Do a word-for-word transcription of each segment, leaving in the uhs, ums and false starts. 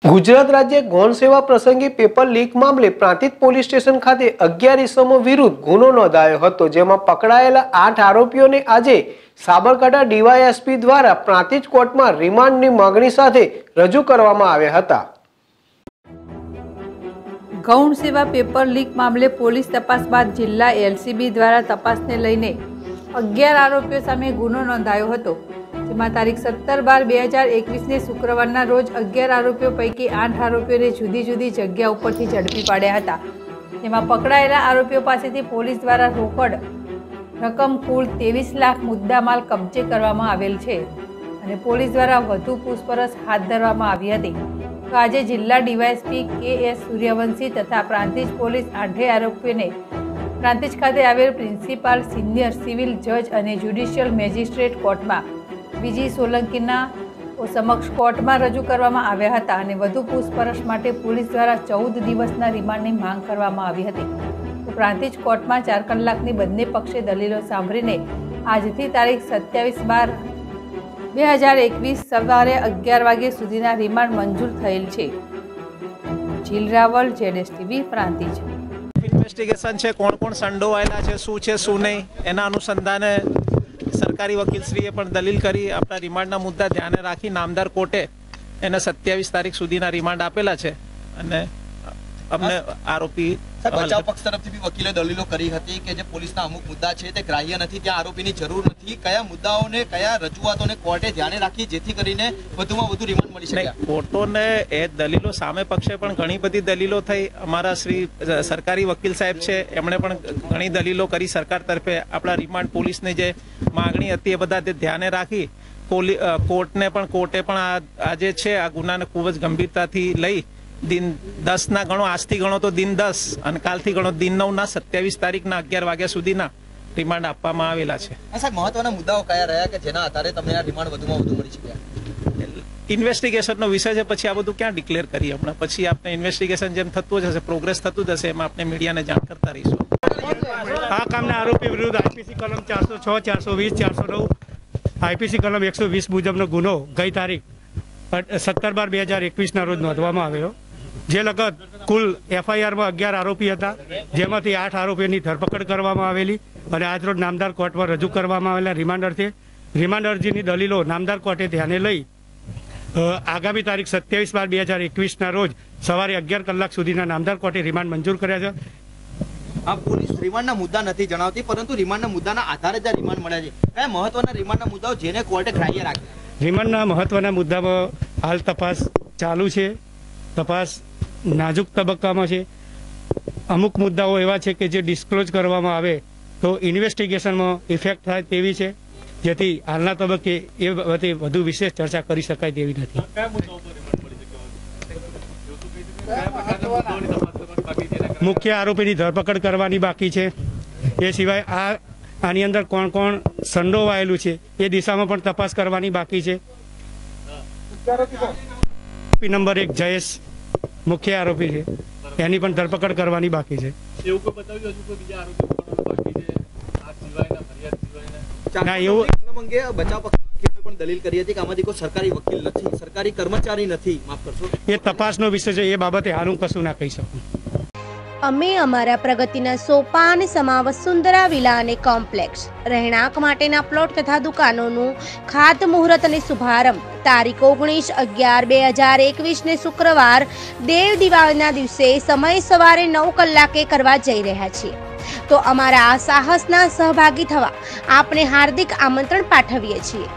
ગુજરાત રાજ્ય ગૌણ સેવા પ્રસંગે પેપર લીક મામલે પ્રાંતિજ પોલીસ સ્ટેશન ખાતે અગિયાર ઇસમો વિરુદ્ધ ગુનો નોંધાયો હતો, જેમાં પકડાયેલા આઠ આરોપીઓને આજે સાબરકાંઠા ડીવાયએસપી દ્વારા પ્રાંતિજ કોર્ટમાં રિમાન્ડની માંગણી સાથે રજૂ કરવામાં આવ્યા હતા। ગૌણ સેવા પેપર લીક મામલે પોલીસ તપાસ બાદ જિલ્લા એલસીબી દ્વારા તપાસને લઈને અગિયાર આરોપીઓ સામે ગુનો નોંધાયો હતો, જેમાં તારીખ સત્તર બાર બે હજાર એકવીસને શુક્રવારના રોજ અગિયાર આરોપીઓ પૈકી આઠ આરોપીઓને જુદી જુદી જગ્યા ઉપરથી ઝડપી પાડ્યા હતા, જેમાં પકડાયેલા આરોપીઓ પાસેથી પોલીસ દ્વારા રોકડ રકમ કુલ ત્રેવીસ લાખ મુદ્દામાલ કબજે કરવામાં આવેલ છે અને પોલીસ દ્વારા વધુ પૂછપરછ હાથ ધરવામાં આવી હતી। તો આજે જિલ્લા ડીવાયએસપી કે એસ સૂર્યવંશી તથા પ્રાંતિજ પોલીસ આઠે આરોપીઓને પ્રાંતિજ ખાતે આવેલ પ્રિન્સિપાલ, સિનિયર સિવિલ જજ અને જ્યુડિશિયલ મેજિસ્ટ્રેટ કોર્ટમાં બીજી સોલંકીના સમક્ષ કોર્ટમાં રજૂ કરવામાં આવ્યા હતા અને વધુ પૂછપરછ માટે પોલીસ દ્વારા ચૌદ દિવસના રિમાન્ડની માંગ કરવામાં આવી હતી। તો પ્રાંતિજ કોર્ટમાં ચાર કલાકની બંને પક્ષે દલીલો સાંભળીને આજથી તારીખ સત્યાવીસ બાર બે હજાર એકવીસ સવારે અગિયાર વાગ્યા સુધીના રિમાન્ડ મંજૂર થયેલ છે। જીલ રાવલ, જેડેશ ટીવી, પ્રાંતિજ। ઇન્વેસ્ટિગેશન છે, કોણ કોણ સંડોવાયેલા છે, શું છે શું નહીં, એના અનુસંધાને સરકારી વકીલશ્રીએ પણ દલીલ કરી આપણા રિમાન્ડના મુદ્દા ધ્યાને રાખી નામદાર કોર્ટે એને સત્યાવીસ તારીખ સુધીના રિમાન્ડ આપેલા છે અને અમને આરોપી બચાવ પક્ષ તરફથી બી વકીલે દલીલો કરી હતી કે જે પોલીસના અમુક મુદ્દા છે તે ગ્રાહ્ય નથી, ત્યાં આરોપીની જરૂર નથી। કયા મુદ્દાઓને, કયા રજૂઆતોને કોર્ટે ધ્યાને રાખી જેથી કરીને વધુમાં વધુ રિમાન્ડ મળી શકે? કોર્ટોને એ દલીલો સામે પક્ષે પણ ઘણી બધી દલીલો થઈ। અમારા શ્રી સરકારી વકીલ સાહેબ છે એમણે પણ ઘણી દલીલો કરી સરકાર તરફે। આપણા રિમાન્ડ પોલીસની જે માગણી હતી એ બધા ધ્યાને રાખી કોર્ટને પણ કોર્ટે પણ આ જે છે આ ગુનાને ખૂબ જ ગંભીરતાથી લઈ દિન દસ ના ગણો, આજથી ગણો તો દિન દસ અને કાલથી ગણો દિન નવ ના સત્યાવીસ તારીખના અગિયાર વાગ્યા સુધીના રિમાન્ડ આપવામાં આવેલા છે। સાહેબ, મહત્વના મુદ્દાઓ કયા રહ્યા કે જેના આધારે તમને આ રિમાન્ડ વધુમાં વધુ મળી શક્યા? ઇન્વેસ્ટિગેશનનો વિષય છે, પછી આ બધું ક્યાં ડિક્લેર કરીએ હમણાં? પછી આપણે ઇન્વેસ્ટિગેશન જેમ થતું જશે, પ્રોગ્રેસ થતું જશે, એમાં આપણે મીડિયાને જાણ કરતા રહીશું। આ કામના આરોપી વિરુદ્ધ આઈપીસી કલમ ચારસો છ, ચારસો વીસ, ચારસો નવ, આઈપીસી કલમ એકસો વીસ મુજબનો ગુનો ગઈ તારીખ સત્તર બાર બે હજાર એકવીસના રોજ નોંધવામાં આવ્યો, જે લગત કુલ એફઆઈઆરમાં અગિયાર આરોપી હતા, જેમાંથી આઠ આરોપીઓની ધરપકડ કરવામાં આવેલી અને આજરોજ નામદાર કોર્ટમાં રજૂ કરવામાં આવેલા રિમાન્ડ અર્થે રિમાન્ડ અરજીની દલીલો નામદાર કોર્ટે ધ્યાને લઈ આગામી તારીખ સત્યાવીસ બાર બે હજાર એકવીસના રોજ સવારે અગિયાર કલાક સુધીના નામદાર કોર્ટે રિમાન્ડ મંજૂર કર્યા છે। આ પોલીસ રિમાન્ડના મુદ્દા નથી જણાવતી, પરંતુ રિમાન્ડના મુદ્દાના આધારે જ રિમાન્ડ મળ્યા છે। કયા મહત્વના રિમાન્ડના મુદ્દાઓ જેને કોર્ટે ગ્રાહ્ય રાખ્યા? રિમાન્ડના મહત્વના મુદ્દામાં હાલ તપાસ ચાલુ છે, તપાસ નાજુક તબક્કામાં છે। અમુક મુદ્દાઓ એવા છે કે જે ડિસ્ક્લોઝ કરવામાં આવે તો ઇન્વેસ્ટિગેશનમાં ઇફેક્ટ થાય તેવી છે, જેથી હાલના તબક્કે એ બાબતે વધુ વિશેષ ચર્ચા કરી શકાય તેવી નથી। મુખ્ય આરોપીની ધરપકડ કરવાની બાકી છે। એ સિવાય આ આની અંદર કોણ કોણ સંડોવાયેલું છે એ દિશામાં પણ તપાસ કરવાની બાકી છે। આરોપી નંબર એક જયેશ મુખ્ય આરોપી છે, એની પણ ધરપકડ કરવાની બાકી છે। ના, એવું અંગે બચાવ પક્ષે પણ દલીલ કરી હતી કે આમાંથી કોઈ સરકારી વકીલ નથી, સરકારી કર્મચારી નથી, માફ કરશો, એ તપાસનો વિષય છે, એ બાબતે હાલ હું કશું ના કહી શકું। અમે અમારા પ્રગતિના સોપાન સમા વસુંધરા વિલા અને કોમ્પ્લેક્સ રહેણાંક માટેના પ્લોટ તથા દુકાનોનું ખાતમુહૂર્ત અને શુભારંભ તારીખ ઓગણીસ અગિયાર બે હજાર એકવીસ ને શુક્રવાર દેવ દિવાળીના દિવસે સમય સવારે નવ કલાકે કરવા જઈ રહ્યા છીએ। તો અમારા આ સાહસના સહભાગી થવા આપને હાર્દિક આમંત્રણ પાઠવીએ છીએ।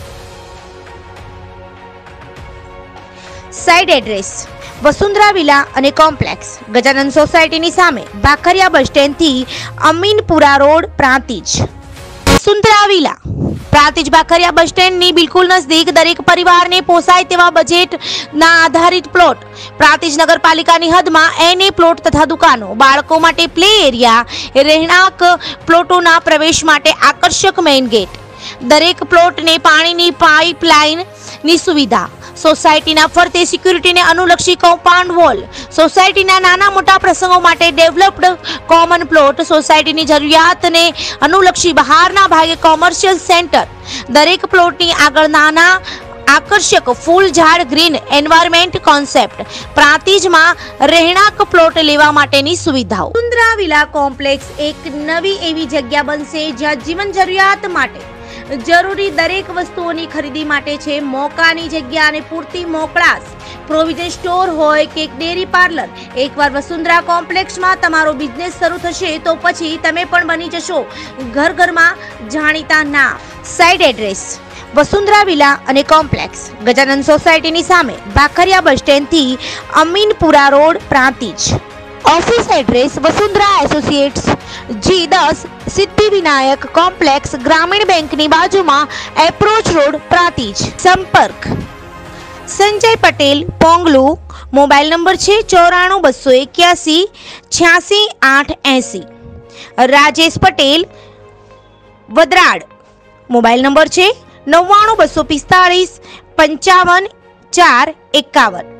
સાઇટ એડ્રેસ: વસુંધરા વિલા અને કોમ્પ્લેક્સ, ગજાનંદ સોસાયટીની સામે, બાખરિયા બસ સ્ટેન્ડથી Aminpura road, Prantij. Vasundhara villa Prantij Bakhariya bus સ્ટેન્ડની બિલકુલ નજદીક, દરેક પરિવારને પોસાય તેવા બજેટના આધારિત પ્લોટ, પ્રાંતિજ નગરપાલિકાની હદમાં એને પ્લોટ તથા દુકાનો, બાળકો માટે પ્લે એરિયા, રહેણાંક પ્લોટોના પ્રવેશ માટે આકર્ષક મેઇન ગેટ, દરેક પ્લોટને પાણીની પાઇપલાઇનની સુવિધા, સોસાયટીના ફરતે સિક્યુરિટીને અનુલક્ષી કમ્પાઉન્ડ વોલ, સોસાયટીના નાના મોટા પ્રસંગો માટે ડેવલપ્ડ કોમન પ્લોટ, સોસાયટીની જરૂરિયાતને અનુલક્ષી બહારના ભાગે કોમર્શિયલ સેન્ટર, દરેક પ્લોટની આગળ નાના આકર્ષક ફૂલ ઝાડ ગ્રીન એન્વાયરમેન્ટ કોન્સેપ્ટ, પ્રાંતિજમાં રહેણાંક પ્લોટ લેવા માટેની સુવિધાઓ. વસુંધરા વિલા કોમ્પ્લેક્સ એક નવી એવી જગ્યા બનશે જ્યાં જીવન જરૂરિયાત માટે જરૂરી દરેક વસ્તુઓની ખરીદી માટે છે મોકાની જગ્યા અને પૂરતી મોકળાશ. પ્રોવિઝન સ્ટોર હોય કે ડેરી પાર્લર, એકવાર વસુંધરા કોમ્પ્લેક્સમાં તમારો બિઝનેસ શરૂ થશે તો પછી તમે પણ બની જશો ઘર ઘરમાં જાણીતા નામ. સાઇટ એડ્રેસ વસુંધરા વિલા અને કોમ્પ્લેક્સ, ગજાનંદ સોસાયટીની સામે, ભાખરિયા બસ સ્ટેન્ડથી Aminpura road, Prantij. Office address Vasundhara associates, G દસ, સિદ્ધિવિનાયક કોમ્પ્લેક્સ, ગ્રામીણ બેંકની બાજુમાં, એપ્રોચ રોડ, પ્રાંતિજ. સંપર્ક સંજય પટેલ, પોંગલુ. મોબાઈલ નંબર છે ચોરાણું બસો એક્યાસી છ્યાસી આઠ એસી. રાજેશ પટેલ, વદરાડ. મોબાઈલ નંબર છે નવ્વાણું બસો પિસ્તાળીસ પંચાવન ચાર એકાવન.